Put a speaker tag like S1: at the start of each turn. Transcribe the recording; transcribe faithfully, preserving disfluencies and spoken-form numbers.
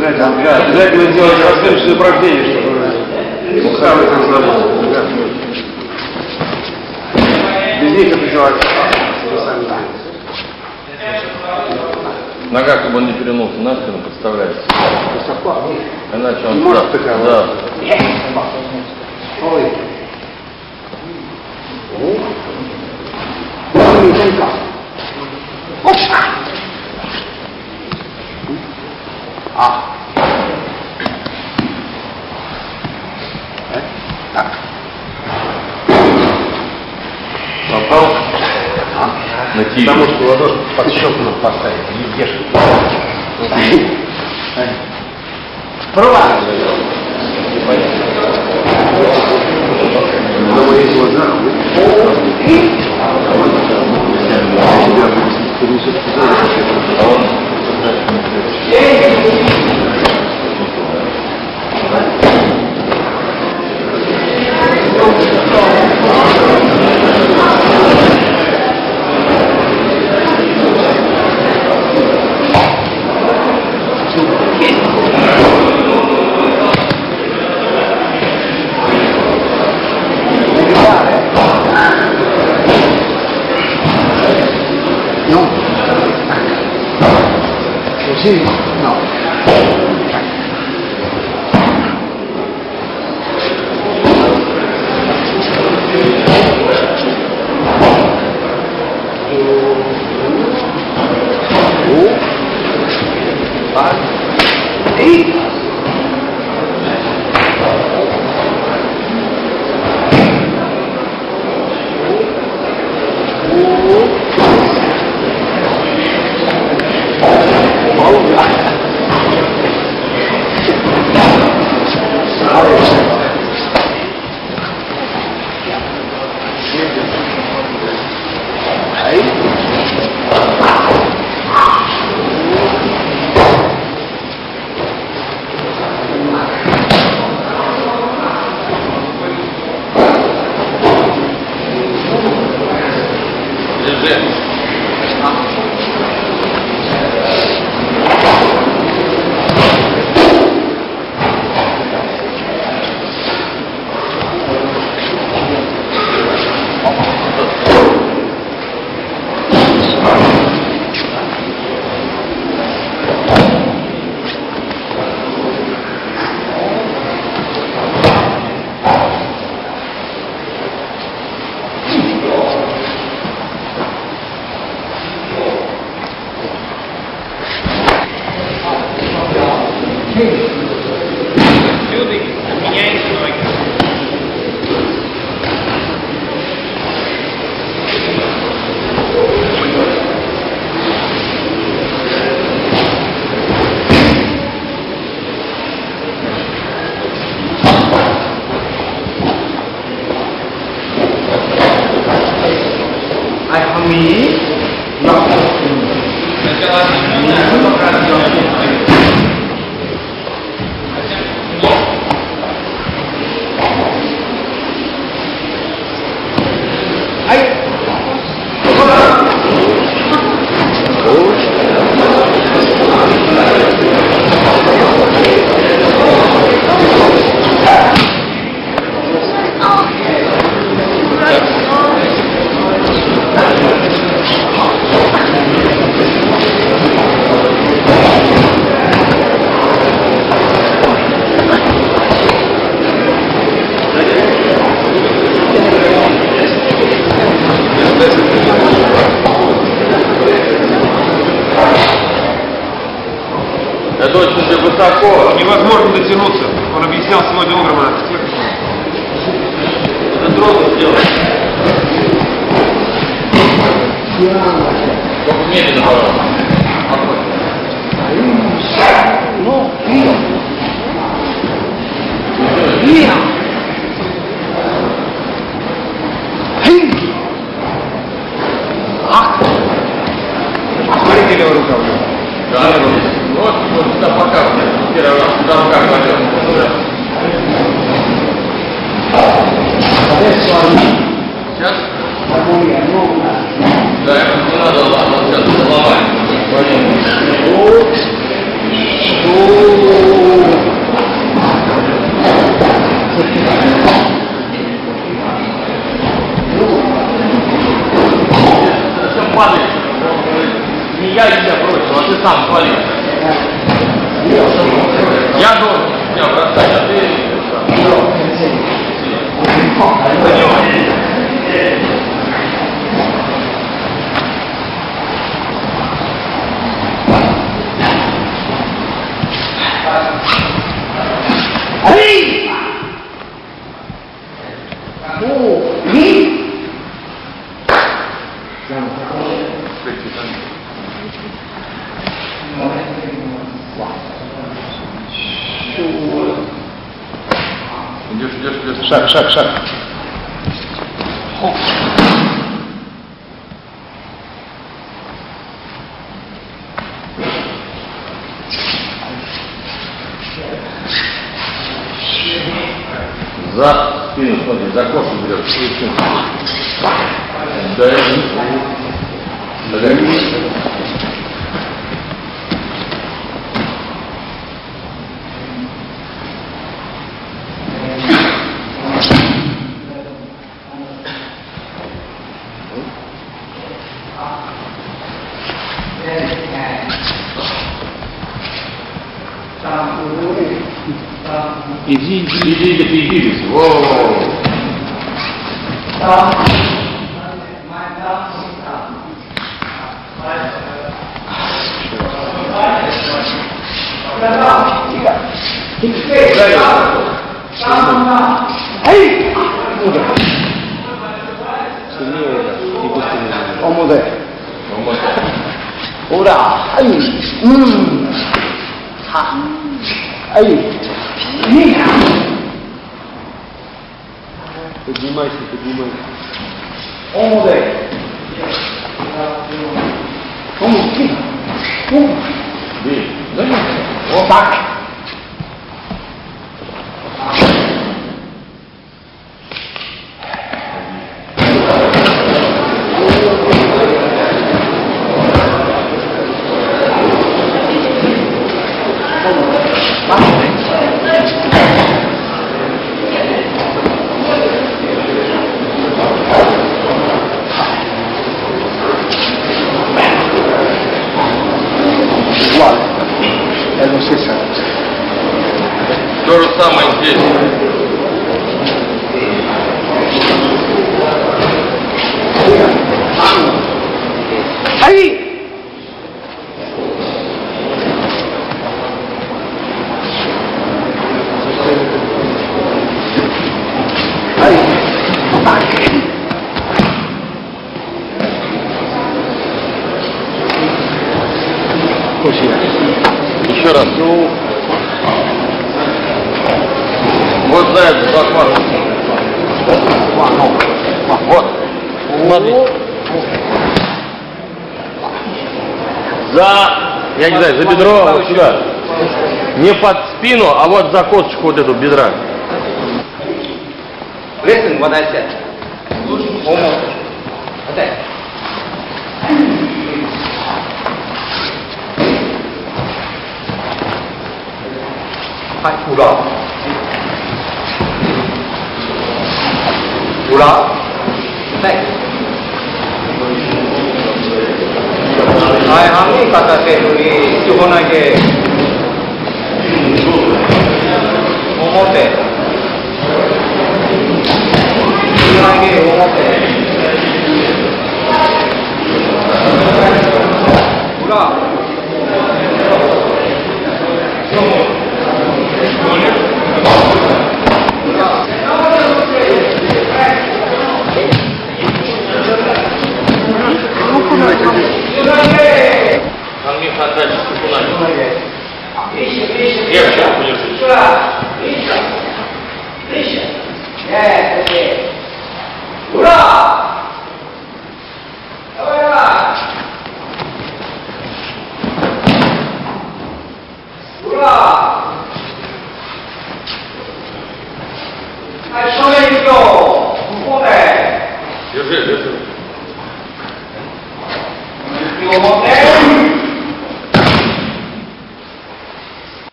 S1: Обязательно, да, обязательно сделать различные упражнения, чтобы усталость разработать. Да. Без них это делать сами.
S2: Нога, чтобы он не перенулся на спину, подставляется. Иначе он...
S1: Может такая?
S2: Да.
S1: Ой. А. Так.
S2: Попал?
S1: А.
S2: На тире.
S1: Потому что ладошку под щеку поставить, не вешать. Права! На моих глазах no.
S2: Это очень высоко.
S1: Невозможно дотянуться. Он объяснял сегодня утром.
S2: Это трудно сделать. Только медленно, пожалуйста.
S3: Ну, вверх. Вверх. А?
S1: Смотрите, левая рука.
S2: Да, вот, вот сюда показывает. Первый раз сюда рука кладет. Сейчас? Да, это не надо, ладно, сейчас голова.
S3: はいもうに
S2: Идешь, идешь, идешь.
S1: Шаг, шаг, шаг.
S2: За спину, смотри, за кошу берет. Да, да.
S1: Иди, иди.
S2: Иди, иди, ты иди. Воу.
S3: はい表ほらはいうんははいいいな
S1: Поднимайся, поднимайся.
S3: 表表
S2: Бей. Да?
S3: вот так
S1: Это все сам.
S2: То же самое здесь.
S3: はい
S2: Еще раз. Вот за это, захват. Вот. Смотри. За, я не знаю, за бедро, вот сюда. Не под спину, а вот за косточку вот эту бедра.
S3: Listen what I said. Almost. Okay. Hai,裏。裏。はい。はい、半身片手振り、横投げ。表。投げ、表。裏。
S2: Анги хатали ступунами. Легче, конечно.